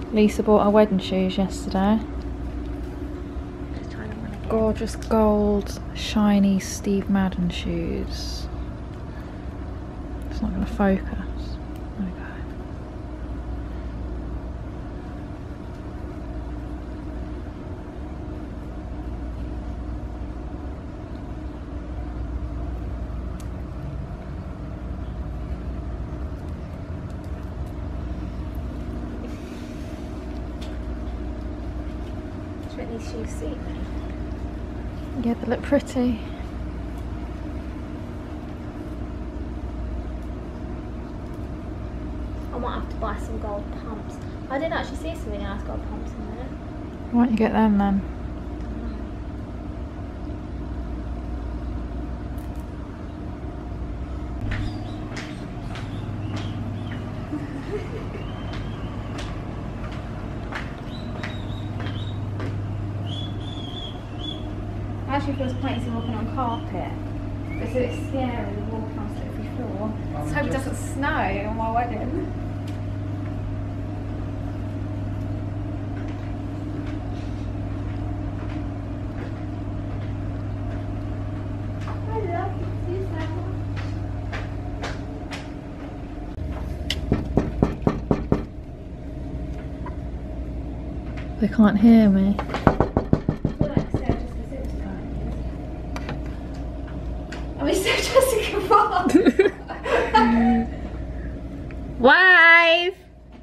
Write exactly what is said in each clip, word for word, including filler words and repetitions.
Lisa bought her wedding shoes yesterday. Gorgeous gold, shiny Steve Madden shoes. It's not going to focus. There we go. These shoes suit me. Yeah, they look pretty. I might have to buy some gold pumps. I didn't actually see some really nice gold pumps in there. Why don't you get them then? I actually feel pointless walking on carpet. It's a bit scary walking on slippery floor. Let's hope it doesn't snow on my wedding. I love you so much. They can't hear me. Are we still Jessica Park? Wave!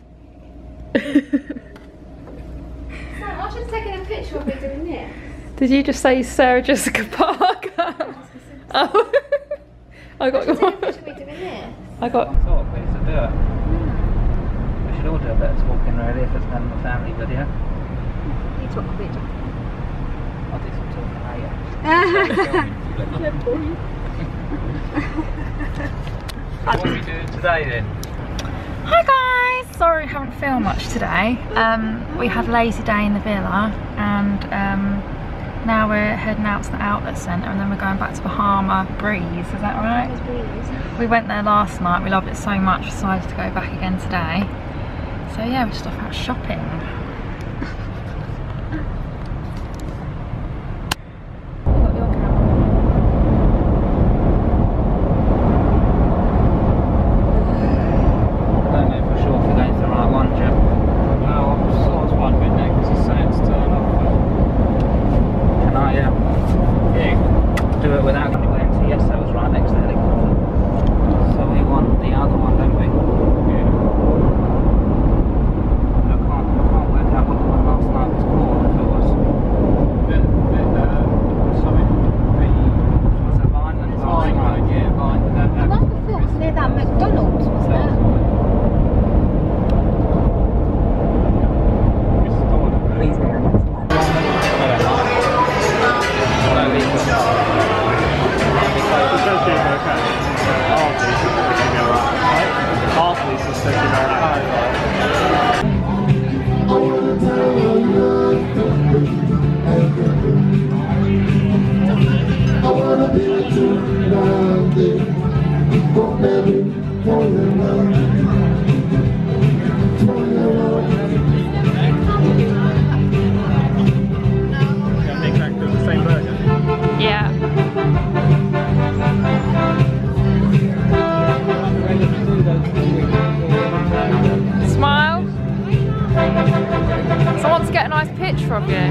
Sam, I should have taken a picture of me doing this. Did you just say Sarah Jessica Parker? Oh, I got I should take a picture of me doing this. I got. Sort of ways to do it. We should all do a bit of talking really if it's kind of a family video. You talk a bit. I'll do some talking later. What are we doing today then? Hi guys! Sorry we haven't filmed much today. Um, we had a lazy day in the villa and um, now we're heading out to the outlet centre and then we're going back to Bahama Breeze, is that right? Breeze. We went there last night, we loved it so much, decided to go back again today. So yeah, we're just off out shopping. Yeah. Smile. So I want to get a nice picture of you.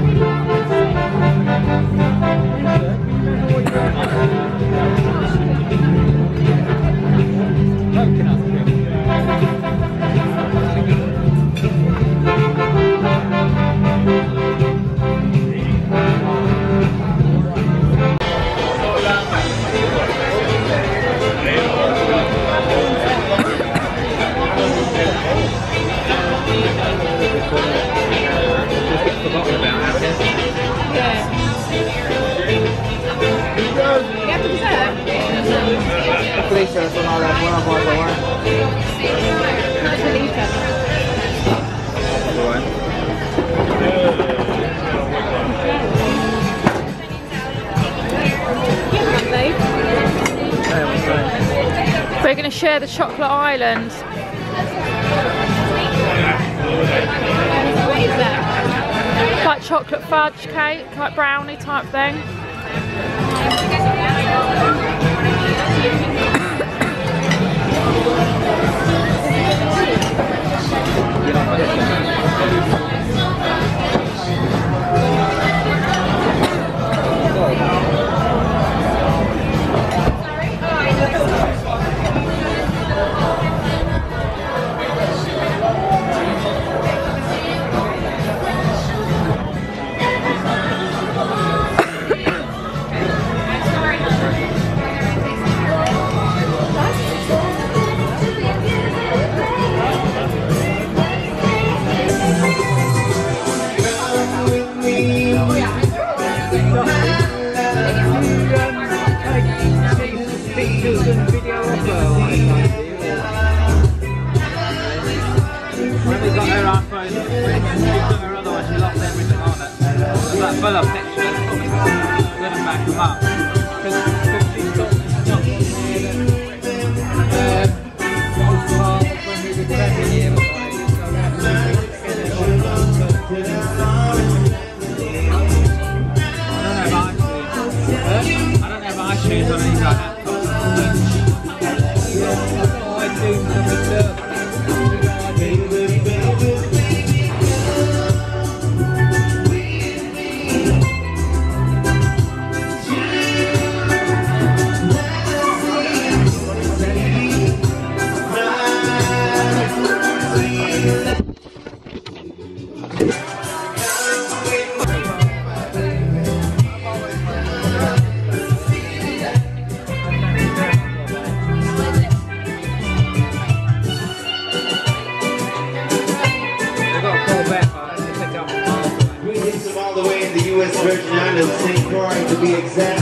We're going to share the chocolate island. chocolate fudge cake, like brownie type thing. When we got her iPhone, we took her otherwise she lost everything on it. It was like full of pictures, couldn't back them up. Because she's got stuff on there that um, was part when we were travelling here. I don't have iTunes on any laptops. iTunes on the server. Virgin Islands, Saint Croix to be exact.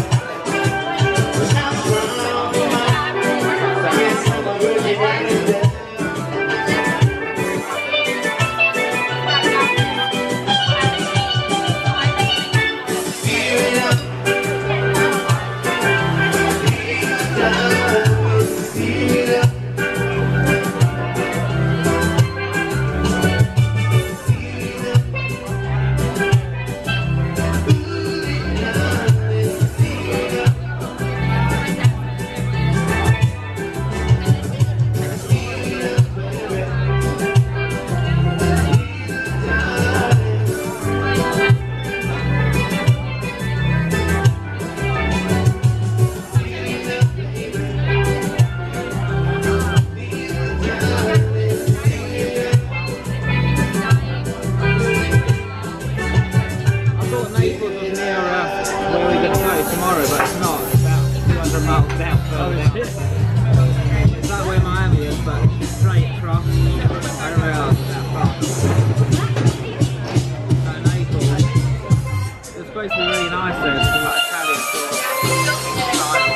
Tomorrow, but it's not. It's about two hundred miles down further down. It's like where Miami is, but straight across. I don't realise it's that far. So Naples, it's supposed to be really nice there. It's like Italian sort of style.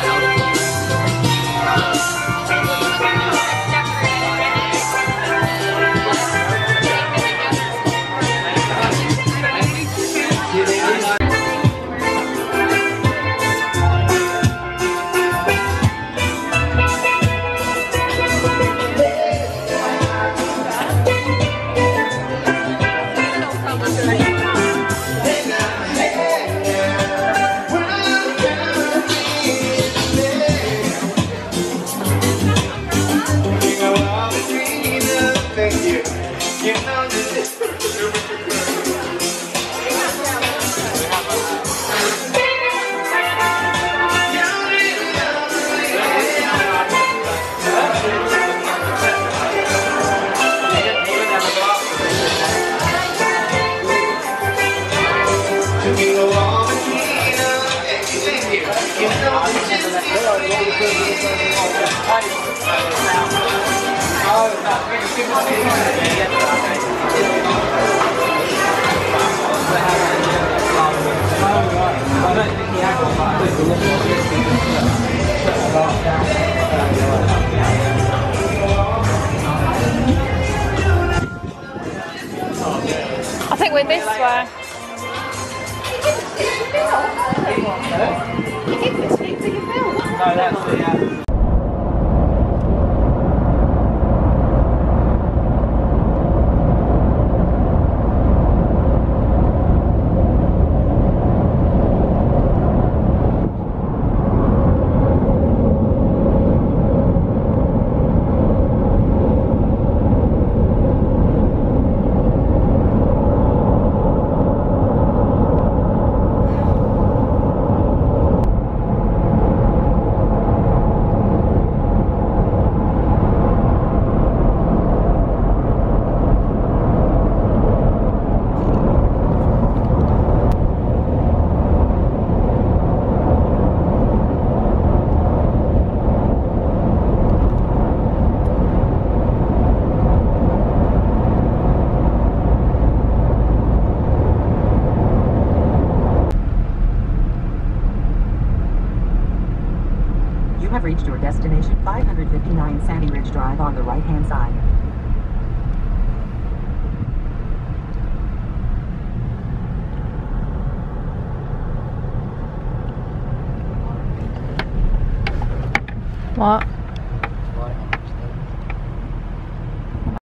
I think we're this way. No, that's the uh, have reached your destination, five hundred fifty-nine Sandy Ridge Drive on the right-hand side. What?